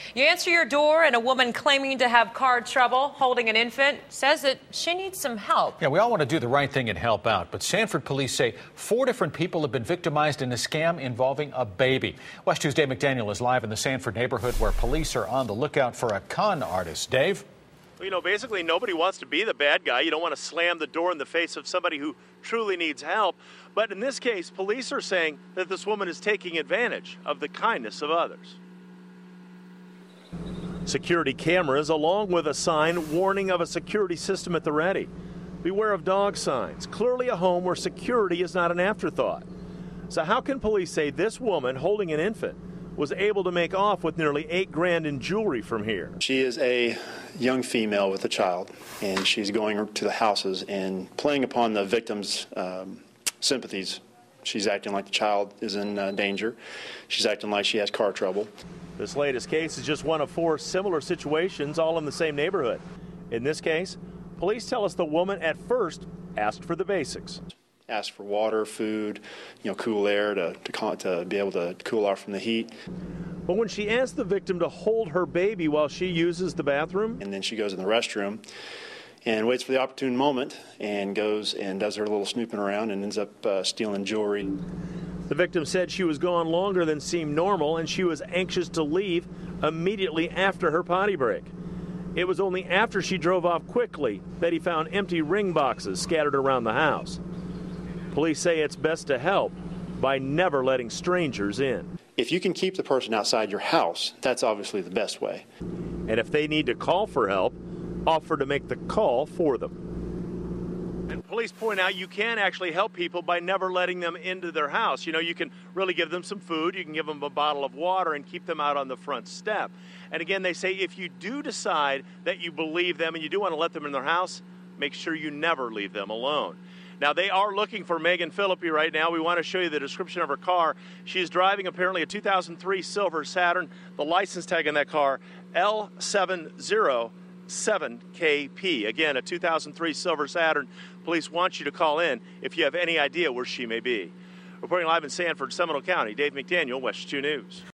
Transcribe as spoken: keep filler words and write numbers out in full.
You answer your door and a woman claiming to have car trouble, holding an infant, says that she needs some help. Yeah, we all want to do the right thing and help out, but Sanford police say four different people have been victimized in a scam involving a baby. West two's Dave McDaniel is live in the Sanford neighborhood where police are on the lookout for a con artist. Dave? Well, you know, basically nobody wants to be the bad guy. You don't want to slam the door in the face of somebody who truly needs help. But in this case, police are saying that this woman is taking advantage of the kindness of others. Security cameras, along with a sign warning of a security system at the ready. Beware of dog signs. Clearly a home where security is not an afterthought. So how can police say this woman holding an infant was able to make off with nearly eight grand in jewelry from here? She is a young female with a child, and she's going to the houses and playing upon the victim's um, sympathies. She's acting like the child is in uh, danger. She's acting like she has car trouble. This latest case is just one of four similar situations, all in the same neighborhood. In this case, police tell us the woman at first asked for the basics. Asked for water, food, you know, cool air to, to, to be able to cool off from the heat. But when she asked the victim to hold her baby while she uses the bathroom, and then she goes in the restroom and waits for the opportune moment and goes and does her little snooping around and ends up uh, stealing jewelry. The victim said she was gone longer than seemed normal and she was anxious to leave immediately after her potty break. It was only after she drove off quickly that he found empty ring boxes scattered around the house. Police say it's best to help by never letting strangers in. If you can keep the person outside your house, that's obviously the best way. And if they need to call for help, offer to make the call for them. And police point out you can actually help people by never letting them into their house. You know, you can really give them some food, you can give them a bottle of water and keep them out on the front step. And again, they say if you do decide that you believe them and you do want to let them in their house, make sure you never leave them alone. Now, they are looking for Megan Philippi right now. We want to show you the description of her car. She's driving apparently a two thousand three silver Saturn. The license tag on that car, L seven zero seven K P. Again, a two thousand three silver Saturn. Police want you to call in if you have any idea where she may be. Reporting live in Sanford, Seminole County, Dave McDaniel, West two News.